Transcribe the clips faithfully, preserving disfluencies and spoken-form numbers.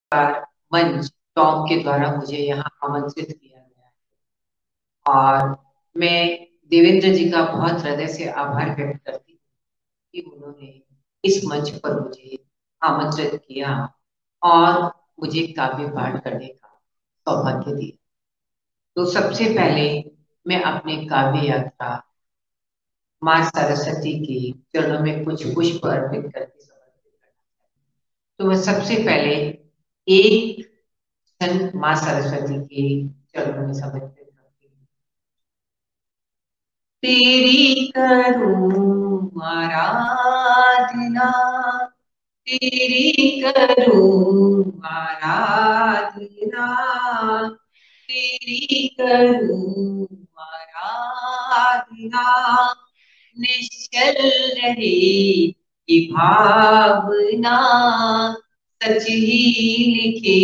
बार मंच टॉम के द्वारा मुझे यहाँ आमंत्रित किया गया है और मैं देवेंद्र जी का बहुत हृदय से आभार व्यक्त करती हूँ कि उन्होंने इस मंच पर मुझे आमंत्रित किया और मुझे काव्य पाठ करने का सौभाग्य दिया। तो सबसे पहले मैं अपने काव्य यात्रा माँ सरस्वती के चरणों में कुछ पुष्प अर्पित करके समर्पित करना चाहती हूँ। तो मैं सबसे पहले एक क्षण माँ सरस्वती के चरणों में समर्पित करती हूँ। तेरी करूं आराधना, तेरी करूं आराधना, तेरी करूं आराधना, निश्चल रहे ये भावना, सच ही लिखे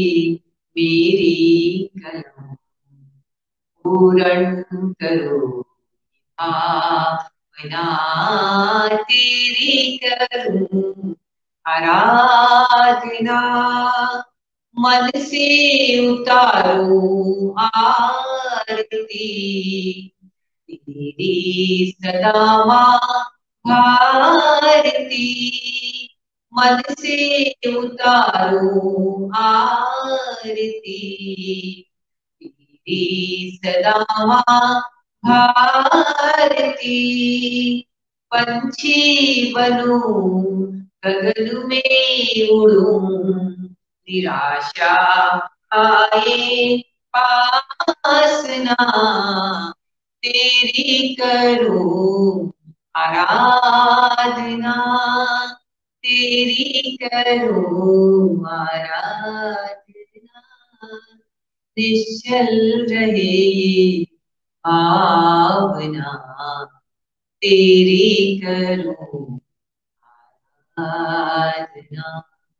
मेरी कलम, पूर्ण करो भावना, तेरी करूं आराधना, मन से उतारूं आरती, तेरी सदा माँ भारती, मन से उतारूं आरती, तेरी सदा माँ भारती, पंछी बनूं गगन में उड़ूं, निराशा आए पास ना, तेरी करूं आराधना, तेरी करूं आराधना, निश्चल रहे भावना, तेरी करूं आराधना।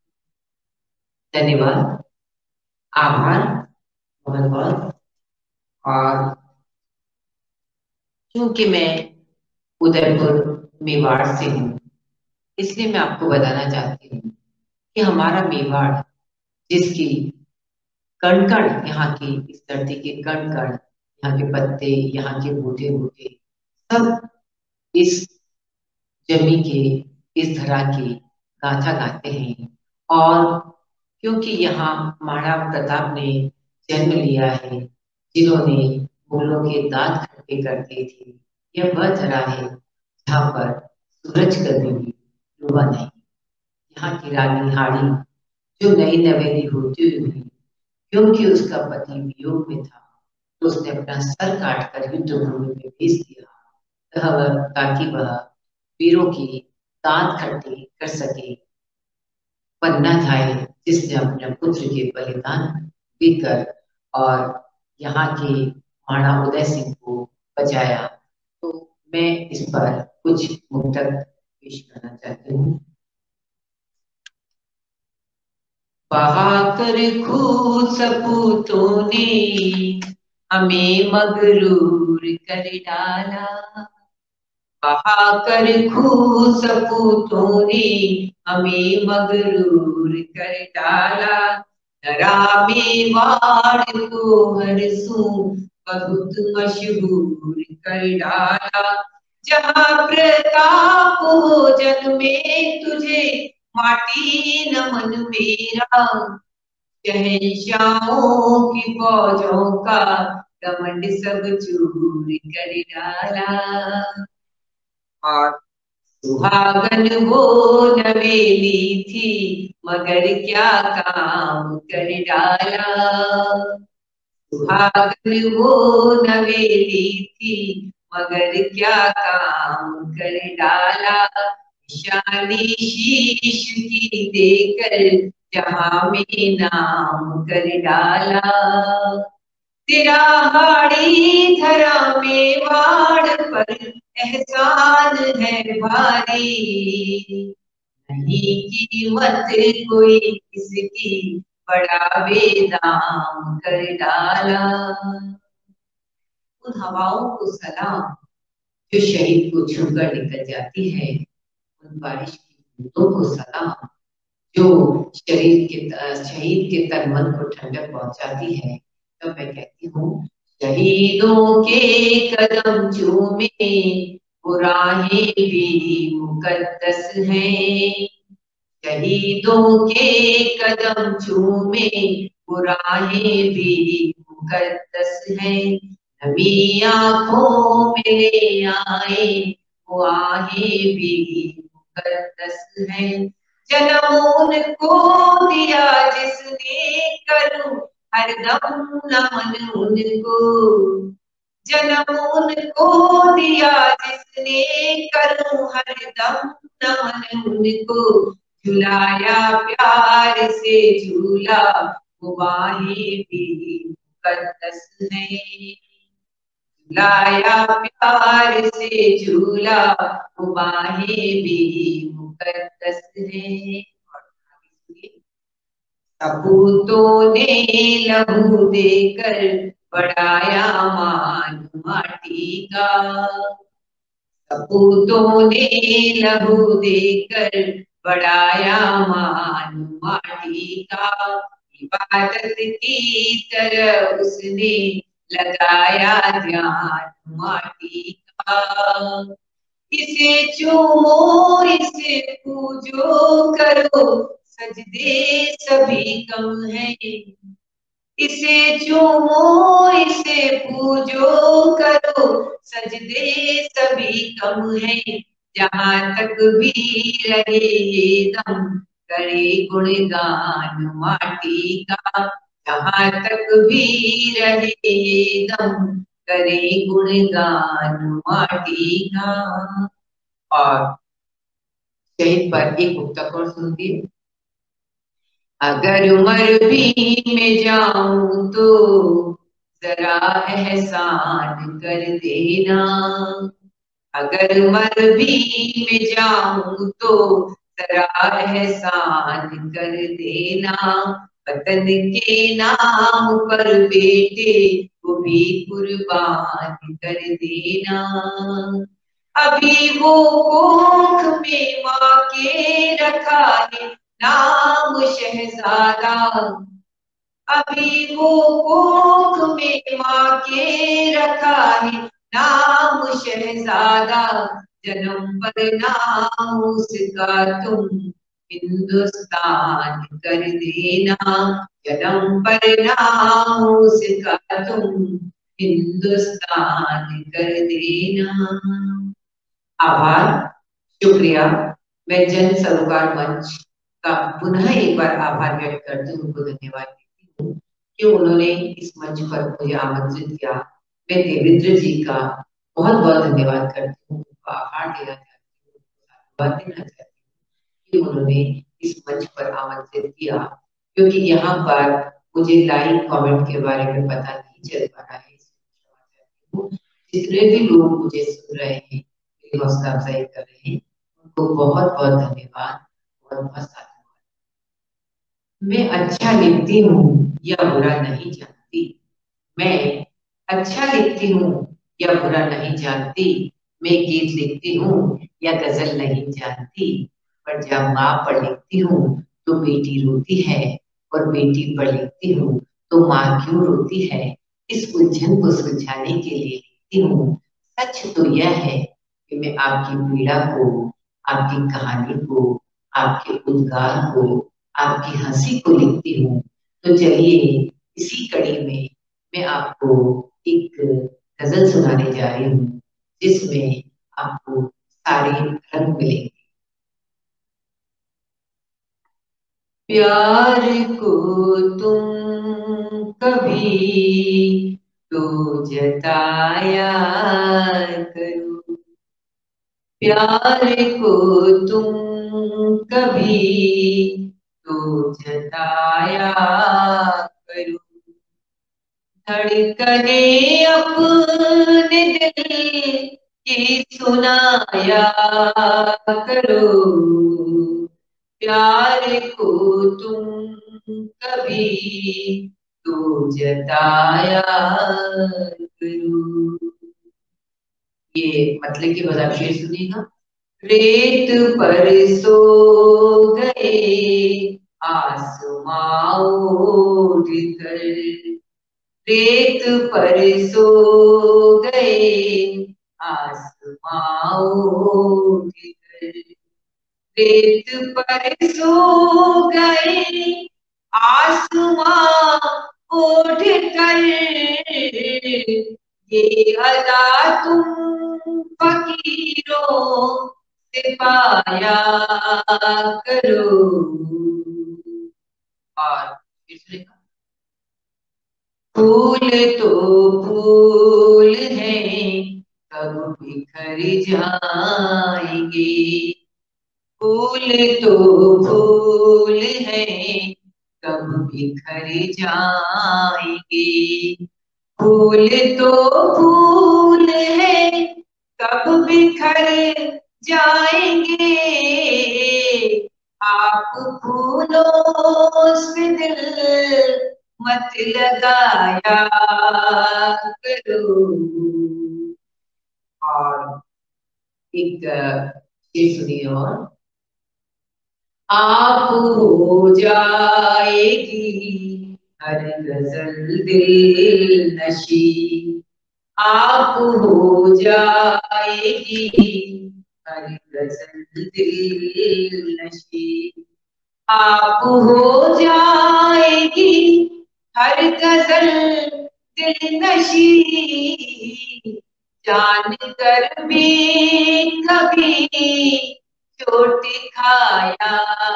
धन्यवाद, आभार बहुत बहुत। और क्योंकि मैं उदयपुर मेवाड़ से हूँ, इसलिए मैं आपको बताना चाहती हूँ कि हमारा मेवाड़, जिसकी कण कण, यहाँ की इस धरती के कण कण, यहाँ के पत्ते, यहाँ के बूटे बूटे सब इस जमी के, इस धरा की गाथा गाते हैं। और क्योंकि यहाँ महाराणा प्रताप ने जन्म लिया है, जिन्होंने मुगलों के दांत खट्टे कर दिए थे, यह वह धरा है जहाँ पर सूरज कभी भी डूबा नहीं। यहाँ की रानी हाड़ी, जो नई नवेली होती हुई, क्योंकि उसका पति वियोग में था, तो उसने अपना सर काट कर युद्ध भूमि में भेज दिया, ताकि वह वीरों की दांत खट्टे कर सके। पन्ना झाए, जिसने अपने पुत्र के बलिदान देकर और यहाँ के महाराणा उदय सिंह को बचाया। तो मैं इस पर कुछ मुक्तक पेश करना चाहती हूँ। बहाकर खूब सपूतों ने हमें मगरूर कर डाला, बहाकर खूब सपूतों ने हमें मगरूर कर डाला, धरा मेवाड़ को हरसू बहुत मशहूर कर डाला, जहाँ प्रताप हो जग में तुझे माटी नमन मेरा, शहंशाहों की फौजों का घमंड सब चूर कर डाला। और सुहागन वो नवेली थी, मगर क्या काम कर डाला, सुहागन वो नवेली थी, मगर क्या काम कर डाला, शादी शीश की देकर जहां में नाम कर डाला, तेरा हाड़ी धरा मेवाड़ पर एहसान है भारी, नहीं कीमत कोई किसकी, बड़ा बेदाम कर डाला। उन हवाओं को सलाम जो शहीद को छूकर निकल जाती है, उन बारिश की बूंदों को सलाम जो शरीर के शहीद के तन मन को ठंडक पहुंचाती है। तो मैं कहती हूँ, शहीदों के कदम चूमे वो राहें भी मुकद्दस हैं। शहीदों के कदम चूमे वो राहें भी मुकद्दस हैं। नमी आंखों में ले आए वो आहें भी मुकद्दस हैं। जन्म उनको दिया जिसने, करूं हरदम नमन उनको। जन्म उनको दिया जिसने, करूं हरदम नमन उनको। झुलाया प्यार से झूला वो बाहें भी मुकद्दस है। झुलाया प्यार से झूला वो बाहें भी मुकद्दस है। सपूतों ने लहू देकर बढ़ाया मान माटी का। सपूतों ने लहू देकर बढ़ाया मान माटी का। इबादत की तरह उसने लगाया ध्यान माटी का। इसे चूमो इसे पूजो करो सजदे सभी कम है। इसे चूमो इसे पूजो करो सजदे सभी कम है। जहां तक भी रहे ये दम करे गुणगान माटी का। जहां तक भी रहे ये दम करे गुणगान माटी का। और शहीद पर एक मुक्तक और सुनती। अगर मर भी मैं जाऊं तो जरा एहसान कर देना। अगर मर भी मैं जाऊं तो जरा एहसान कर देना। वतन के नाम पर बेटे को भी कुर्बान कर देना। अभी वो कोख में माँ के रखा है नाम शहजादा। अभी वो कोख में माँ के रखा है नाम शहजादा। जन्म पर नाम उसका तुम हिंदुस्तान कर देना। जन्म पर नाम उसका तुम हिंदुस्तान कर देना। आभार, शुक्रिया। मैं जन सरोकार मंच का पुनः एक बार आभार व्यक्त करती हूँ, उनको धन्यवाद देती हूँ कि उन्होंने इस मंच पर मुझे आमंत्रित किया। मैं देवेंद्र जी का बहुत बहुत धन्यवाद करती हूँ, उनको आभार देना चाहती हूँ, धन्यवाद देना चाहती हूँ कि उन्होंने इस मंच पर आमंत्रित किया। क्योंकि यहाँ पर मुझे लाइव कमेंट के बारे में पता नहीं चल पा रहा है। जितने भी लोग मुझे सुन रहे हैं, मेरी हौसला अफजाई कर रहे हैं, उनको बहुत बहुत धन्यवाद, बहुत बहुत साधुवाद। मैं अच्छा लिखती हूँ या बुरा नहीं जानती। मैं अच्छा लिखती हूँ या बुरा नहीं जानती। मैं गीत लिखती हूँ या गजल नहीं जानती। पर जब माँ पर लिखती हूँ तो बेटी रोती है, और बेटी पर लिखती हूँ तो माँ क्यों रोती है। इस उलझन को सुलझाने के लिए लिखती हूँ। सच तो यह है कि मैं आपकी पीड़ा को, आपकी कहानी को, आपके उद्गार को, आपकी हंसी को लिखती हूँ। तो चलिए इसी कड़ी में मैं आपको एक गजल सुनाने जा रही हूँ, जिसमें आपको सारे रंग मिलेंगे। प्यार को तुम कभी तो जताया करो। प्यार को तुम कभी तो जताया करो। धड़कने अपने दिल की सुनाया करो। प्यार को तुम कभी तो जताया करो। ये मतलब की बात आप शेर सुनिएगा। रेत पर सो गए आसमां ओढ़ कर, रेत पर सो गए आसमां ओढ़ कर, रेत पर सो गए आसमां ओढ़ कर, ये अदा तुम फकीरों से पाया करो। और इसलिए फूल तो फूल हैं कब बिखर जाएंगे, फूल तो फूल हैं कब बिखर जाएंगे, फूल तो फूल हैं कब बिखर जाएंगे, आप फूलों से दिल मत लगाया करो। और एक चीज सुनिए, और आप हो जाएगी हर गजल दिल नशी, आप हो जाएगी हर गजल दिल नशी, आप हो जाएगी हर गजल दिल नशी, जान कर भी कभी चोट खाया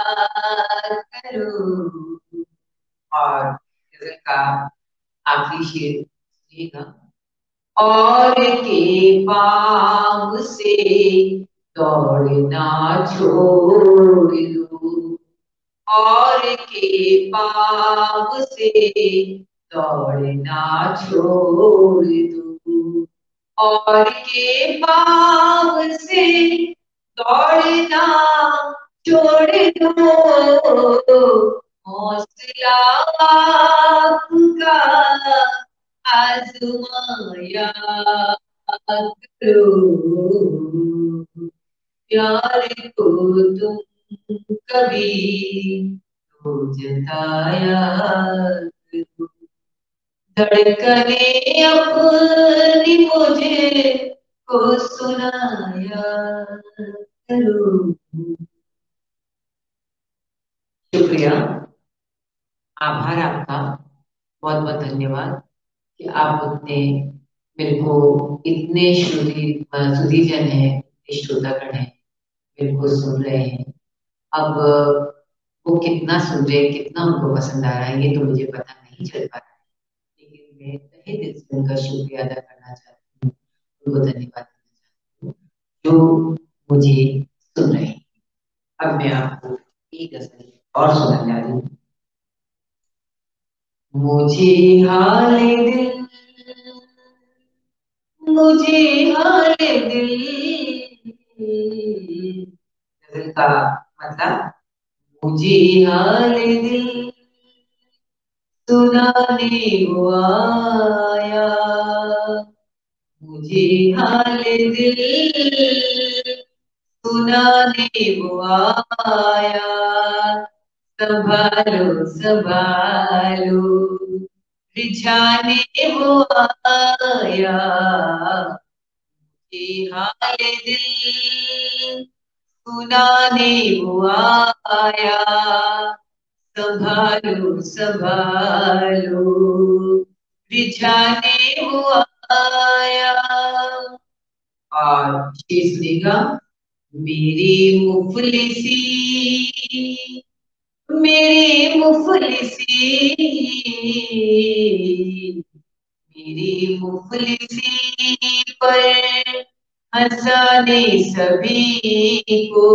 करो। और गजल का आखिरी शेर सुनिएगा। और के पाँव से दौड़ना छोड़ दो, और के पाँव से दौड़ना छोड़ दो, और के पाँव से दौड़ना छोड़ दो, हौसला आपका आजमाया करो, प्यार को तुम कभी तो जताया करो, धड़कने अपनी मुझे को सुनाया करो। शुक्रिया, आभार आपका, बहुत बहुत धन्यवाद कि आप उतने मेरे को इतने श्रुति सुधीजन है, श्रोतागण है, मेरे को सुन रहे हैं। अब वो कितना सुन रहे हैं, कितना उनको पसंद आ रहा है, ये तो मुझे पता नहीं चल पा रहा है, लेकिन मैं तहे दिल से उनका शुक्रिया अदा करना चाहती हूँ, उनको धन्यवाद देना चाहती हूँ जो मुझे सुन रहे हैं। अब मैं आपको एक गजल और सुनाने जा रही हूँ। मुझे हाल दिल, मुझे हाल दिल, गजल का मतलब मुझे हाल दिल सुनाने वो आया, मुझे हाल दिल सुनाने वो आया, संभालो संभालो रिझाने वो आया, मुझे हाल दिल सुनाने वो आया, संभालो संभालो रिझाने वो आया। और शेष सुनेगा। मेरी मुफलिसी, मेरी मुफलिसी, मेरी मुफलिसी पर हंसाने सभी को,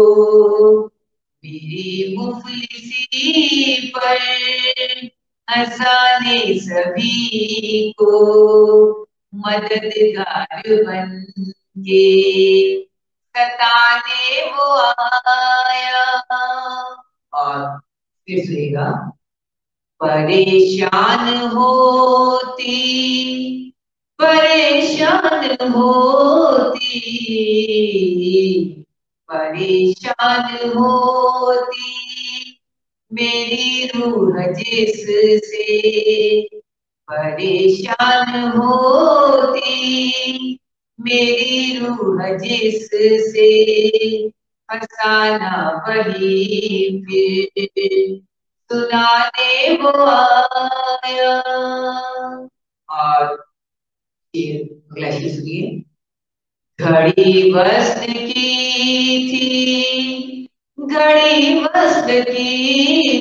मेरी मुफलिसी पर हंसाने सभी को, मददगार बन के सताने वो आया। और फिर सुनेगा। परेशान होती, परेशान होती, परेशान होती मेरी रूह जिससे, परेशान होती मेरी रूह जिससे, फसाना वही फिर सुनाने वो आया। और फिर अगला शेर सुनिए। घड़ी वस्त्र की थी, घड़ी वस्त्र की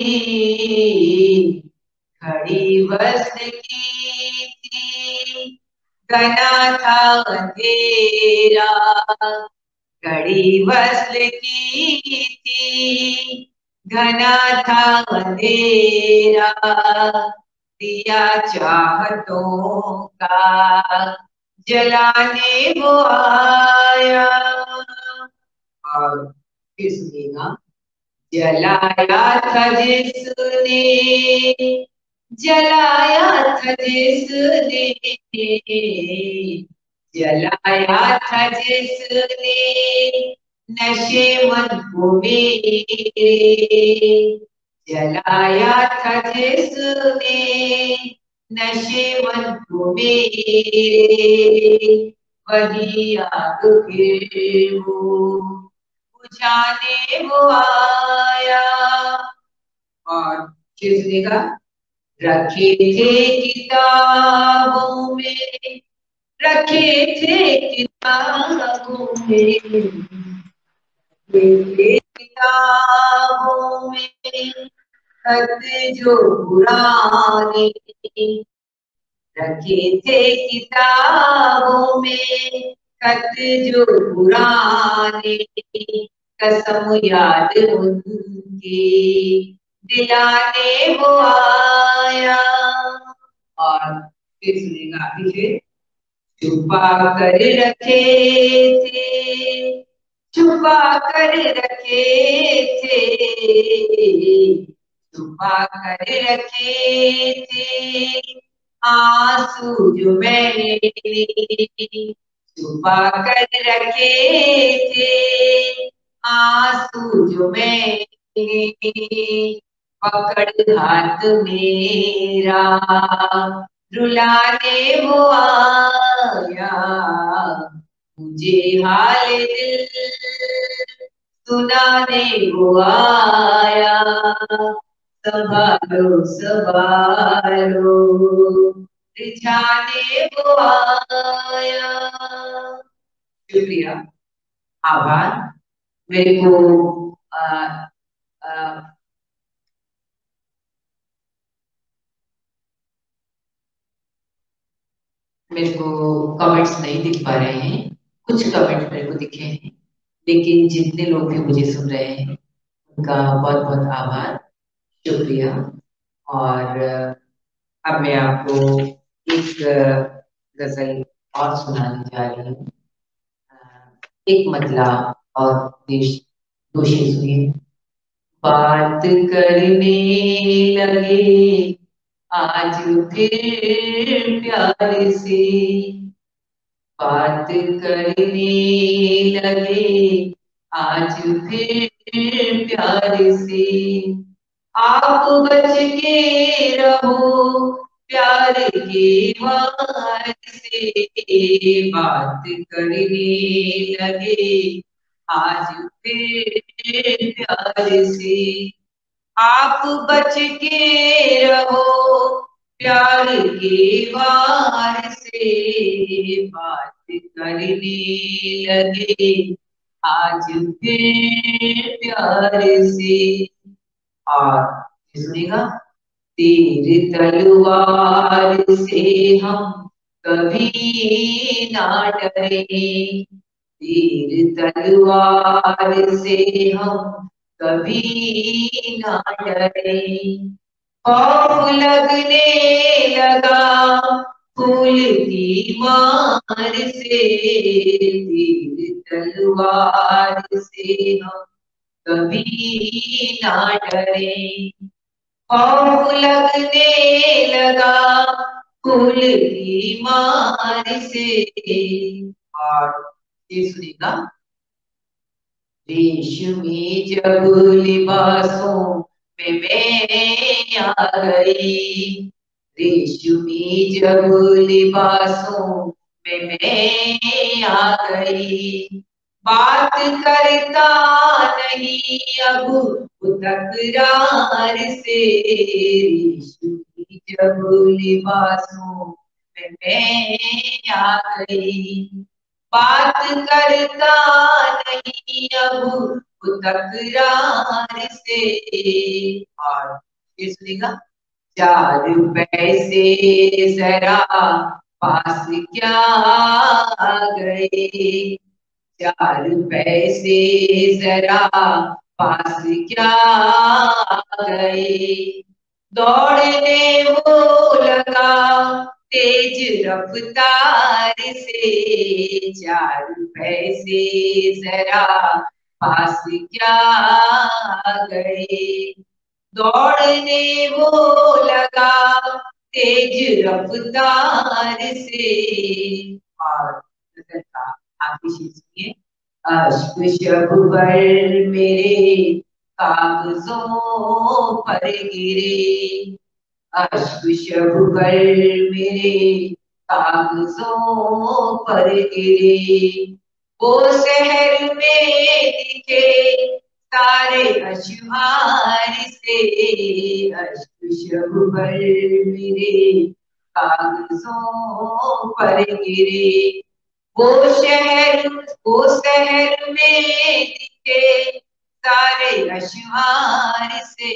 थी, घड़ी वस्त्र की थी, घना था अंधेरा, घड़ी वस्त्र की थी, घना था अंधेरा, दिया चाहतों का जलाने वो आया। और फिर सुनिएगा। जलाया था जिसने, जलाया था जिसने, जलाया था जिसने नशे मन को मेरे, जलाया था जिसने नशे मन को मेरे, वही आग फिर वो बुझाने वो आया। और फिर सुनेगा। रखे थे किताबों में, रखे थे किताबों में, रखे किताबों में खत जो पुराने, रखे थे किताबों में खत जो पुराने, कसम याद उनकी दिलाने वो आया। और फिर सुनेगा अभी फिर। छुपा कर रखे थे, छुपा कर रखे थे, छुपा कर रखे थे आंसू जो मैंने, छुपा कर रखे थे आंसू जो मैंने, पकड़ हाथ मेरा रुलाने वो आया, मुझे हाल दिल सुनाने वो आया, संभालो संभालो रिझाने वो आया। शुक्रिया, आभार। मेरे को आ, आ, मेरे को कमेंट्स नहीं दिख पा रहे हैं, कुछ कमेंट मेरे को दिखे हैं, लेकिन जितने लोग भी मुझे सुन रहे हैं उनका बहुत बहुत आभार, शुक्रिया। और अ, अब मैं आपको एक अ, गजल और सुनाने जा रही हूँ। अ, एक मतला और देश दो शेर सुनिए। बात करने लगे आज फिर प्यार से, बात करने लगे आज फिर प्यार से, आप बच के रहो प्यार के वार से, बात करने लगे आज फिर प्यार से, आप बच के रहो प्यार के वार से, बात करने लगे आज फिर प्यार से। और सुनेगा। तीर तलवार से हम कभी ना डरे, तीर तलवार से हम कभी ना डरे, खौफ लगने लगा फूल की मार से, तीर तलवार से हम कभी ना डरे, खौफ लगने लगा फूल की मार से। और ये सुनेगा। रेशमी जब लिबासों में मैं आ गई, रेशमी जब लिबासों में मैं आ गई, बात करता नहीं अब वो तकरार से, रेशमी जब लिबासों में मैं आ गई, बात करता नहीं अब वो तकरार से। और ये सुनेगा, चार पैसे जरा पास क्या आ गए, चार पैसे जरा पास क्या आ गए, दौड़ने वो लगा तेज रफ्तार से, चार पैसे जरा पास क्या आ गए, दौड़ने वो लगा तेज रफ्तार से। और नजर का आखिरी शेर सुनिए, अश्क शब पर मेरे कागजों पर गिरे, अश्क शब पर मेरे कागजों पर गिरे, वो शहर में दिखे सारे अशमार से, अश्क शब पर मेरे कागजों पर गिरे, वो शहर वो शहर में दिखे सारे अशमार से,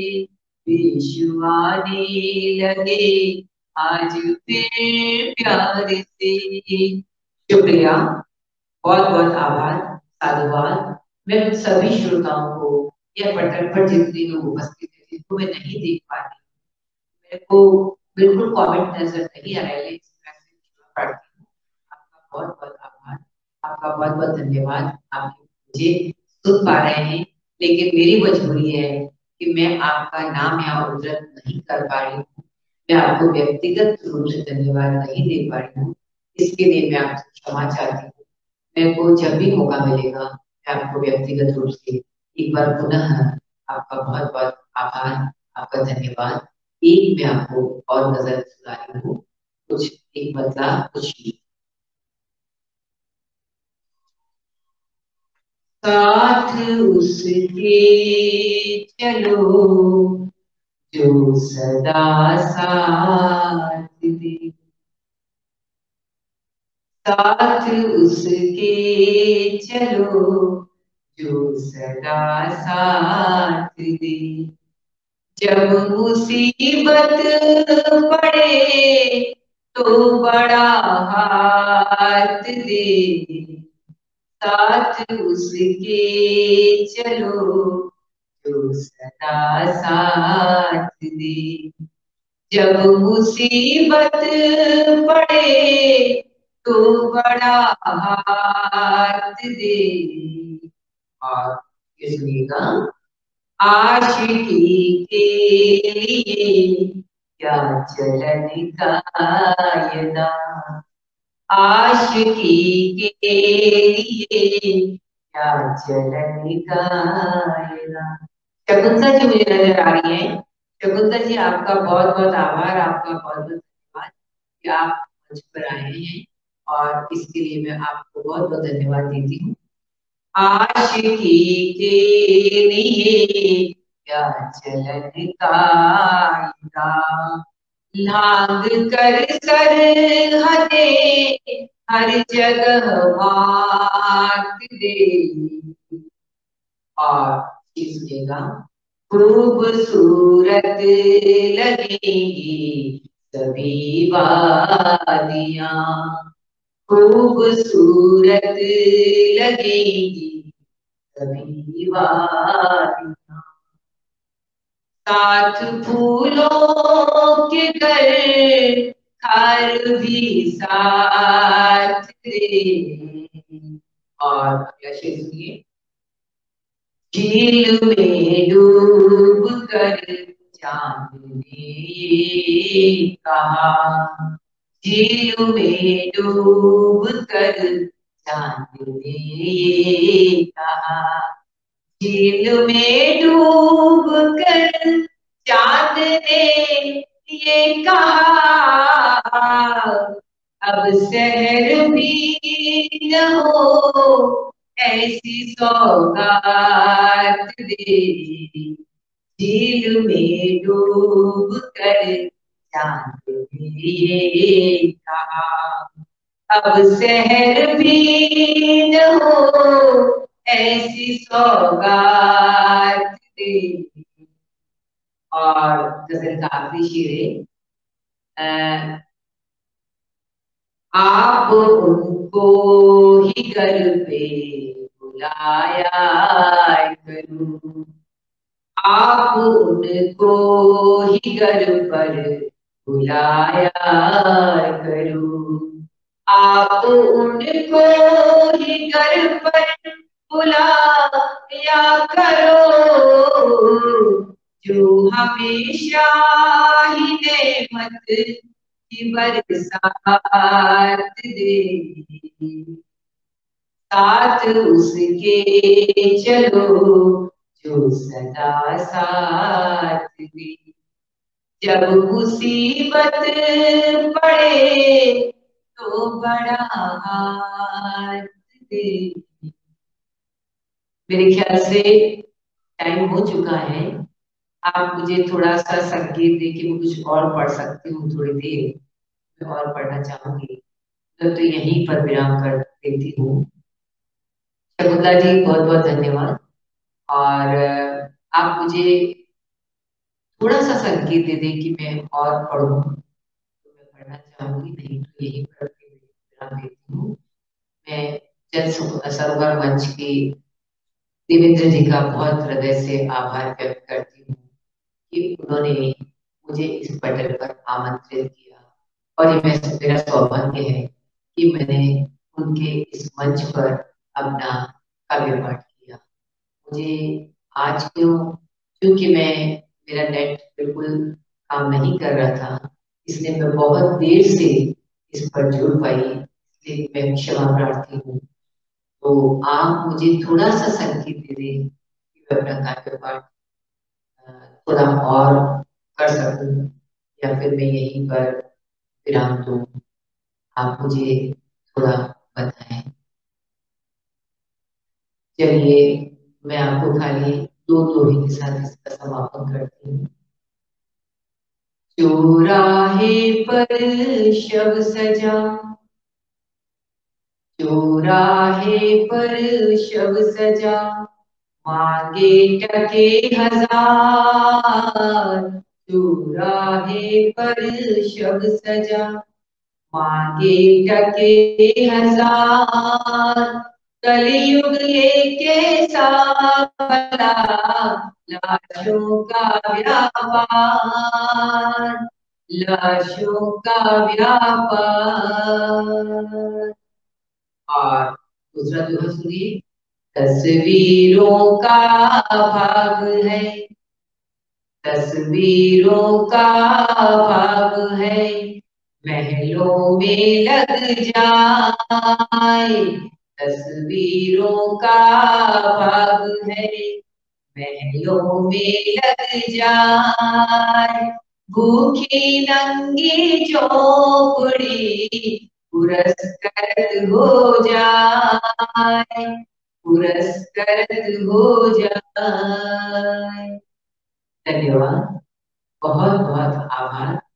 बेशुमाने लगे आज फिर प्यार से। शुक्रिया, बहुत बहुत आभार, साधुवाद। मैं उन सभी श्रोताओं को या पटल पर जितने लोग उपस्थित थे जिनको मैं नहीं देख पा रही, मेरे को बिल्कुल कमेंट नजर नहीं आ रहा है, लेकिन मैं सिर्फ पढ़ती हूँ। आपका बहुत बहुत आभार, आपका बहुत बहुत धन्यवाद। आप मुझे सुन पा रहे हैं, लेकिन मेरी मजबूरी है कि मैं आपका नाम यहाँ उद्धृत नहीं कर पा रही हूँ, मैं आपको व्यक्तिगत रूप से धन्यवाद नहीं दे पा रही हूँ। इसके लिए मैं आपसे क्षमा चाहती हूँ। मेरे को जब भी मौका मिलेगा मैं आपको व्यक्तिगत रूप से एक बार पुनः आपका बहुत बहुत आभार, आपका धन्यवाद। एक मैं आपको और नजर सुना रही हूँ, कुछ एक बदला कुछ भी। साथ उसके चलो जो सदा साथ दे, साथ उसके चलो जो सदा साथ दे, जब मुसीबत पड़े तो बड़ा हाथ दे, साथ उसके चलो जो सदा साथ दे, जब मुसीबत पड़े तो बड़ा हाथ दे। और ये सुनिएगा, आशिकी के लिए क्या चलन कायदा, आशिकी के लिए क्या चलन कायदा। शकुंतला जी मुझे नजर आ रही है, शकुंतला जी आपका बहुत बहुत आभार, आपका बहुत बहुत धन्यवाद कि आप मंच पर आए हैं, और इसके लिए मैं आपको बहुत बहुत धन्यवाद देती हूँ। आशिकी के लिए क्या चलन कायदा, लांग कर सरहदे हर जगह मात दे। और ये सुनेगा, खूबसूरत लगेंगी सभी वादियां, खूबसूरत लगेंगी सभी वादियां, साथ फूलों के घर घर भी साथ दे। और अगला शेर सुनिए, झील में डूब कर चांद ने ये कहा, झील में डूब कर चांद ने ये कहा, झील में डूब कर चांद ने ये कहा, अब शहर भी न हो ऐसी सौगात दे, झील में डूब कर चांद ने ये कहा, अब शहर भी न हो ऐसी सौगात दे। और गजल का आखिरी शेर है, आप उनको ही घर पे बुलाया करूं, आप उनको ही घर पर बुलाया करूं, आप उनको ही घर पर बुलाया करो, जो हमेशा ही नेमत की बरसात दे, साथ उसके चलो जो सदा साथ दे, जब मुसीबत पड़े तो बड़ा हाथ दे। मेरे ख्याल से टाइम हो चुका है, आप मुझे थोड़ा सा संकेत दे कि मैं कुछ और पढ़ सकती हूँ, थोड़ी देर मैं और पढ़ना चाहूंगी, तो, तो यहीं पर विराम कर देती हूँ। शकुंतला जी बहुत बहुत धन्यवाद। और आप मुझे थोड़ा सा संकेत दे दें कि मैं और पढ़ूं तो मैं पढ़ना चाहूंगी, नहीं तो यहीं पर विराम देती हूँ। मैं जन सरोवर मंच की देवेंद्र जी का बहुत हृदय से आभार व्यक्त करती हूँ कि उन्होंने मुझे इस पटल पर आमंत्रित किया, और ये मैं मेरा सौभाग्य है कि मैंने उनके इस मंच पर अपना काव्य पाठ किया। मुझे आज क्यों, क्योंकि मैं मेरा नेट बिल्कुल काम नहीं कर रहा था, इसलिए मैं बहुत देर से इस पर जुड़ पाई, इसलिए मैं क्षमा प्रार्थी हूँ। तो आप मुझे थोड़ा सा संकेत दे दें कि मैं अपना काव्य पाठ थोड़ा और कर सकूं, या फिर मैं यहीं पर विराम दूं, आप मुझे थोड़ा बताएं। चलिए मैं आपको खाली दो दोहे के साथ इसका समापन करती हूँ। चौराहे पर शव सजा, चौराहे पर शव सजा, मांगे टके हजार, चौराहे पर शव सजा, मांगे टके हजार, कलयुग लेके साला लाशों का व्यापार, लाशों का व्यापार। और दूसरा दोहा सुनिए, तस्वीरों का भाग है, तस्वीरों का भाग है, महलों में लग जाए, तस्वीरों का भाग है, महलों में लग जाए, भूखी नंगी झोपड़ी पुरस्कृत हो जाए, पुरस्कृत हो जाए। धन्यवाद, बहुत बहुत आभार।